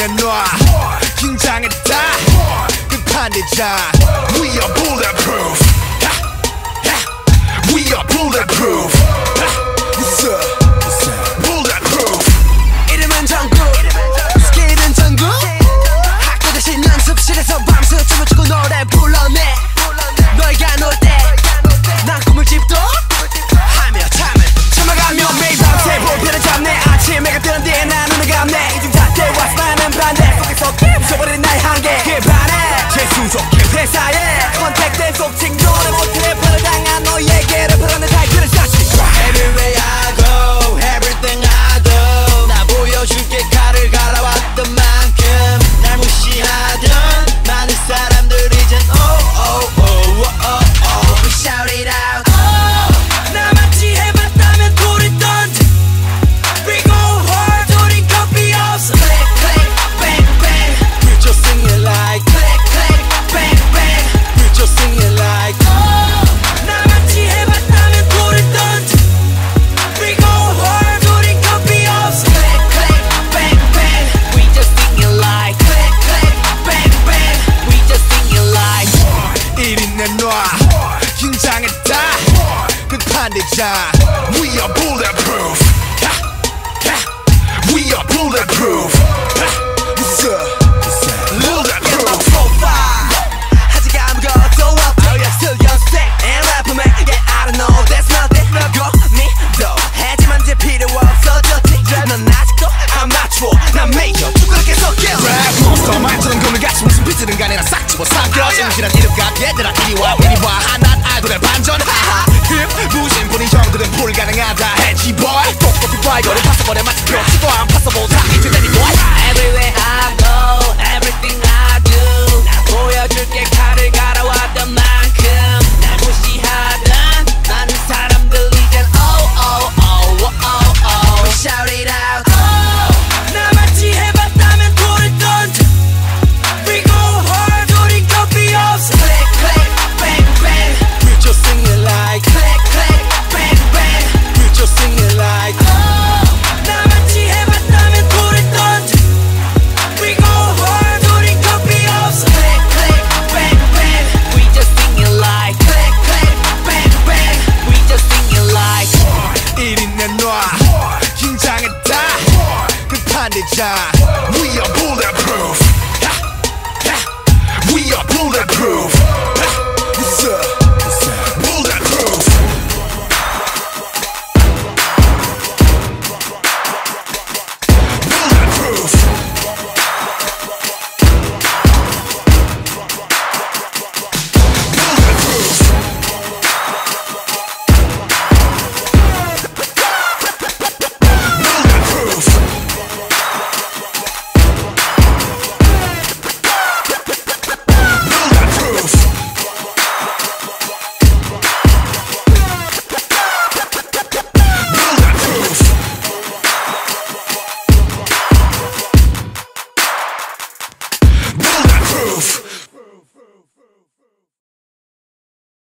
내놔 긴장했다 끝판이자 We are bulletproof We are bulletproof Bulletproof 이름은 정국 스킬은 전국 학교 대신 연습실에서 밤새 춤을 추고 노래 불러내 너희가 놀 때 난 꿈을 집도 하며 잠을 참아가며 매일 밤새 볼펜을 잡네 아침 해가 뜨는 뒤에 난 눈을 감네 이중 잣대와 수많은 반대 속에서 부숴버리는 나의 한계 그 반에 재수족해 회사에 컨택된 속 친구를 못해 벌을 당한 너에게를 벌하는 타이틀을 쌓지 Everywhere I go Everything I do 나 보여줄게 칼을 갈아왔던 만큼 날 무시하던 많은 사람들 이젠 We shout it out 나같이 해봤다면 돌이던 We go hard 우린 copy 없어 Click click bang bang We just sing it like Click click bang bang We just sing it like 나같이 해봤다면 돌이던 We go hard 우린 copy 없어 Click click bang bang We just sing it like Click click bang bang We just sing it like 이리 내놔 긴장했다 끝판이자 We are bulletproof We are bulletproof Bulletproof 아직 아무것도 없지 Still young and rapper man Yeah I don't know that's nothing 너 믿어 하지만 이제 필요 없어졌지 넌 아직도 아마추어 난 메이저 두껍게 섞여 Rap monster 말처럼 금을같이 무슨 비트는 간에 난 싹 집어삼켜 진실한 이름값 얘들아 이리와 이리와 하난 아이돌의 반전 하하 힙 무신분인 형들은 불가능하다 해지 boy 똑똑히 봐 이거를 파서버려 마치 뼈치고 안 파서볼 다 이제 내리 boy Everywhere I go Everything I do 나 보여줄게 칼을 갈아왔던 만큼 날 무시하던 많은 사람들 이젠 We shout it out 나같이 해봤다면 돌이던 We go hard 우린 copy 없어 Click click bang bang We just sing it like Click click bang bang We just sing it like 나같이 해봤다면 돌이던 We go hard 우린 copy 없어 Click click bang bang We just sing it like Click click bang bang We just sing it like 이리 내놔 긴장했다 끝판이자 We are bulletproof